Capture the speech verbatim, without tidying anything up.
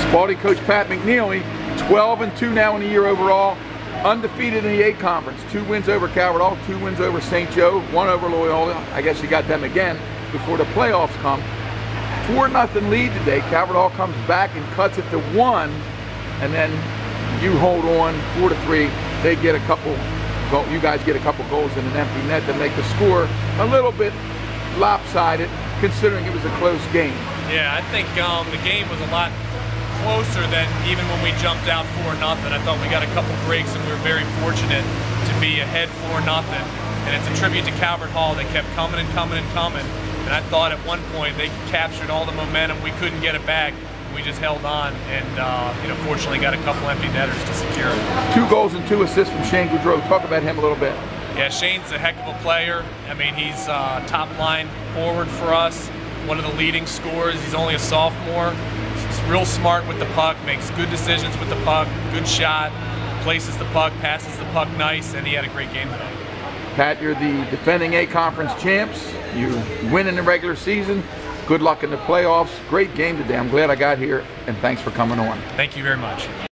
Spalding coach Pat McNeely, twelve and two now in the year overall, undefeated in the A Conference. Two wins over Calvert Hall, two wins over Saint Joe, one over Loyola. I guess you got them again before the playoffs come. four nothing lead today. Calvert Hall comes back and cuts it to one, and then you hold on four to three. They get a couple, you guys get a couple goals in an empty net to make the score a little bit lopsided, considering it was a close game. Yeah, I think um, the game was a lot closer than even when we jumped out four nothing. I thought we got a couple breaks and we were very fortunate to be ahead four nothing. And it's a tribute to Calvert Hall. They kept coming and coming and coming. And I thought at one point they captured all the momentum. We couldn't get it back. We just held on and, uh, you know, fortunately got a couple empty netters to secure it. Two goals and two assists from Shane Goudreau. Talk about him a little bit. Yeah, Shane's a heck of a player. I mean, he's uh, top line forward for us, one of the leading scorers. He's only a sophomore. He's real smart with the puck, makes good decisions with the puck, good shot, places the puck, passes the puck nice, and he had a great game tonight. Pat, you're the defending A Conference champs. You win in the regular season. Good luck in the playoffs. Great game today. I'm glad I got here, and thanks for coming on. Thank you very much.